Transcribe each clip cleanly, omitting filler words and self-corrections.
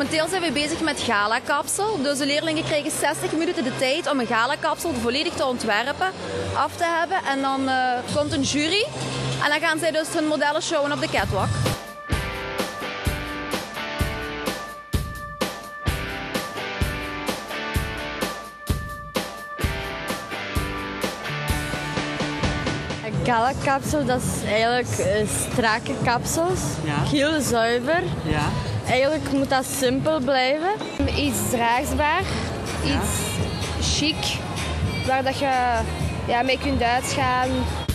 Momenteel zijn we bezig met gala-kapsel. Dus de leerlingen krijgen 60 minuten de tijd om een gala-kapsel volledig te ontwerpen, af te hebben. En dan komt een jury en dan gaan zij dus hun modellen showen op de catwalk. Gala-kapsel, dat is eigenlijk strakke kapsels. Ja. Heel zuiver. Ja. Eigenlijk moet dat simpel blijven. Iets draagbaar, iets chic, waar dat je mee kunt uitgaan.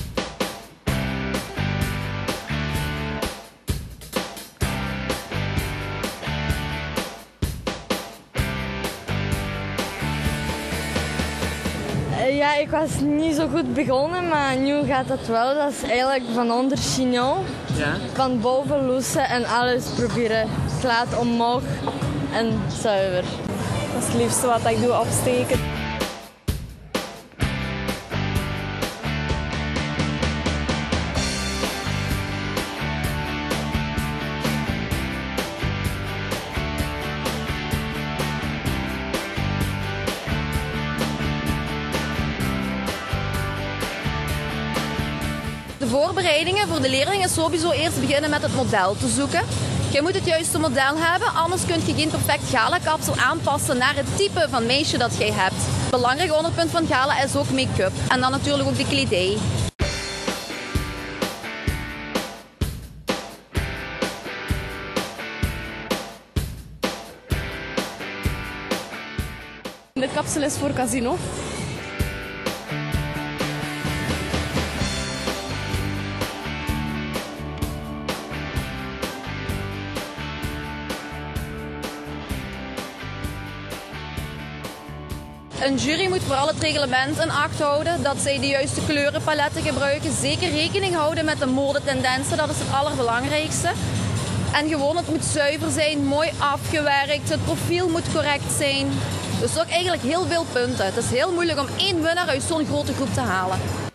Ja, ik was niet zo goed begonnen, maar nu gaat het wel. Dat is eigenlijk van onder chignon, van boven lossen en alles proberen glad omhoog en zuiver. Dat is het liefste wat ik doe, opsteken. De voorbereidingen voor de leerlingen is sowieso eerst beginnen met het model te zoeken. Je moet het juiste model hebben, anders kun je geen perfect gala-kapsel aanpassen naar het type van meisje dat jij hebt. Een belangrijk onderpunt van gala is ook make-up en dan natuurlijk ook de kledij. Dit kapsel is voor casino. Een jury moet vooral het reglement in acht houden, dat zij de juiste kleurenpaletten gebruiken. Zeker rekening houden met de modetendensen, dat is het allerbelangrijkste. En gewoon, het moet zuiver zijn, mooi afgewerkt, het profiel moet correct zijn. Dus ook eigenlijk heel veel punten. Het is heel moeilijk om één winnaar uit zo'n grote groep te halen.